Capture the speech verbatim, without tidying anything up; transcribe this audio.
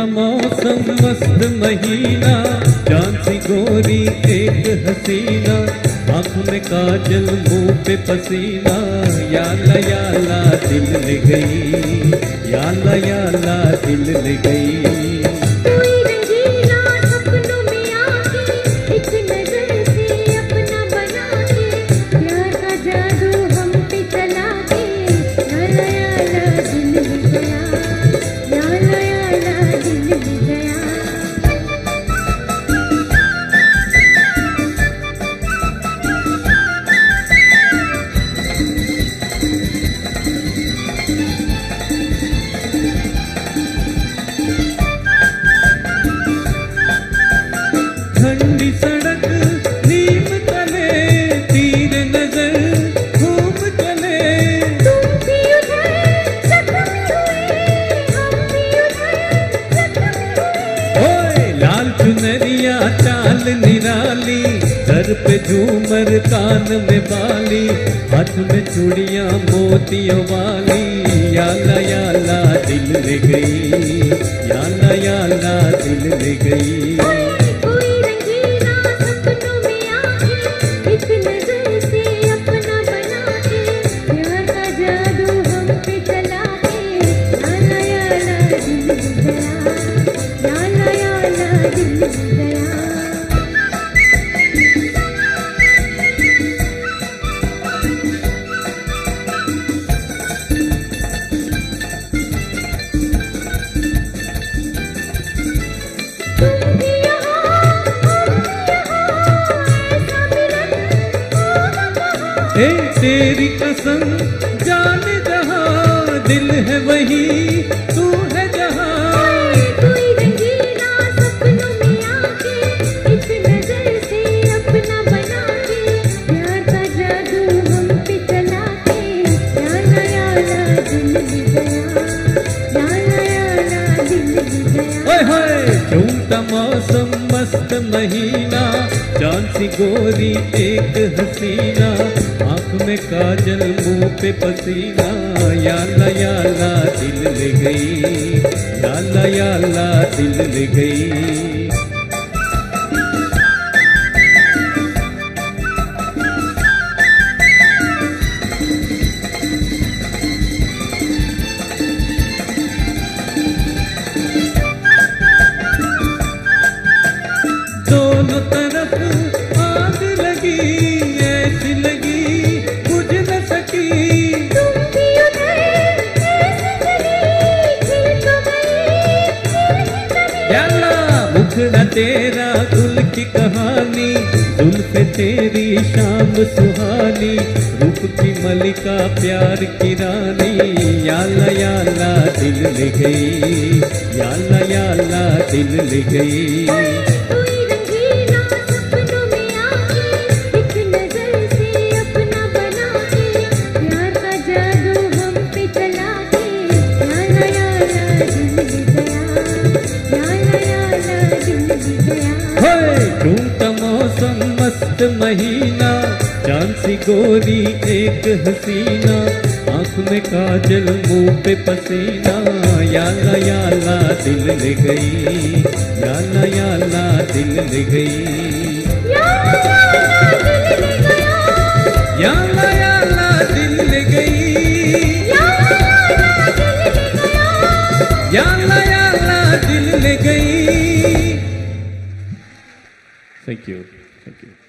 मौसम मस्त महीना, चांद सी गोरी एक हसीना, आँख में काजल मुंह पे पसीना, याला याला दिल ले गई, याला याला दिल ले गई। ठंडी सड़क नीम तले, तीर नजर घूम चले, तुम भी उधर जख्मी हुए, हम भी उधर जख्मी हुए। ओए लाल चुनरिया चाल निराली, सर पे झूमर कान में बाली, हाथ में चूड़ियां मोतियों वाली, याला याला दिल ले गई, याला याला दिल ले गई। ए तेरी कसम जाने जहां, दिल है वही तू है जहां, कोई रंगीला सपनों में आके, इस नजर से अपना बना के, प्यार का जादू हम पे चला के, याला याला दिल ले गया, याला याला दिल ले गया। ओए होए झूमता मौसम मस्त महीना, चांद सी गोरी एक हसीना, आँख में काजल मुंह पे पसीना, याला याला दिल ले गई, याला याला दिल ले गई। दोनों तरफ आग लगी, ऐसी लगी बुझ न सकी, तुम भी उधर ऐसे चली, खिल तो गई, याला मुखड़ा तेरा गुल की कहानी, जुल्फ़े तेरी शाम सुहानी, रूप की मलिका प्यार की रानी, याला याला दिल ले गई, याला याला दिल ले गई। झूमता मौसम मस्त महीना, चांद सी गोरी एक हसीना, आँख में काजल मुंह पे पसीना, याला याला दिल ले गई, याला याला दिल ले गई, याला याला दिल ले गई, याला याला दिल ले गई। Thank you. Thank you.